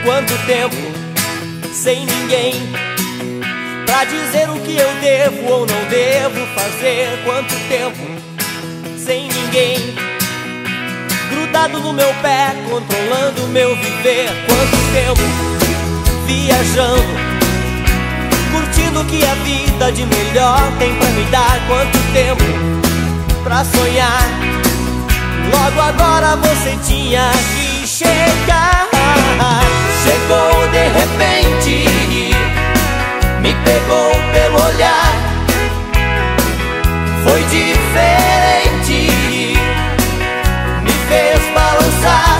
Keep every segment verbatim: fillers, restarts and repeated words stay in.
Quanto tempo sem ninguém pra dizer o que eu devo ou não devo fazer. Quanto tempo sem ninguém grudado no meu pé, controlando o meu viver. Quanto tempo viajando, curtindo o que a vida de melhor tem pra me dar. Quanto tempo pra sonhar, logo agora você tinha que chegar. Chegou de repente, me pegou pelo olhar, foi diferente, me fez balançar.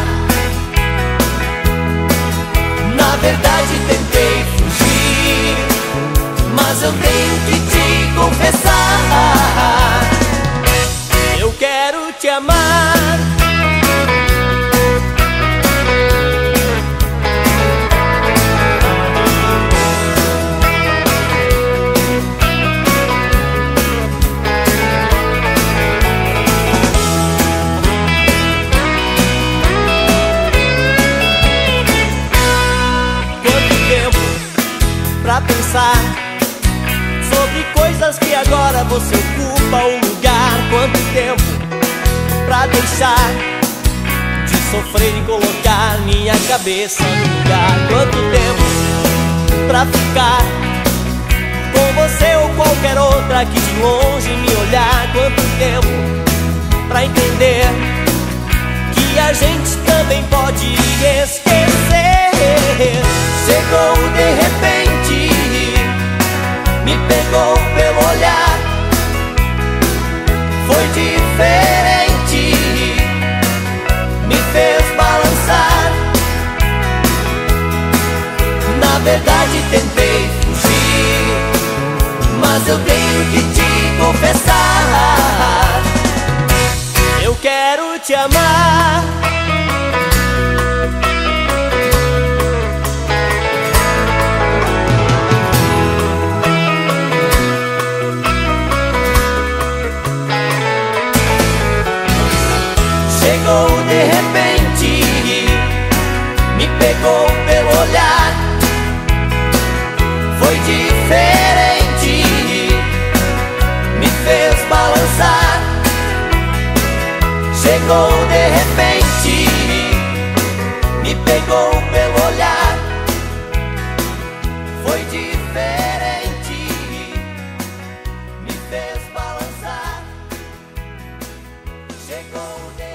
Na verdade tentei fugir, mas eu tenho que te confessar, eu quero te amar. Pra pensar sobre coisas que agora você ocupa o lugar. Quanto tempo pra deixar de sofrer e colocar minha cabeça no lugar. Quanto tempo pra ficar com você ou qualquer outra que de longe me olhar. Quanto tempo pra entender que a gente também pode esquecer. Chegou de repente, me pegou pelo olhar, foi diferente, me fez balançar. Na verdade tentei fugir, mas eu tenho que te confessar, eu quero te amar. Chegou de repente, me pegou pelo olhar, foi diferente, me fez balançar. Chegou de repente, me pegou pelo olhar, foi diferente, me fez balançar. Chegou de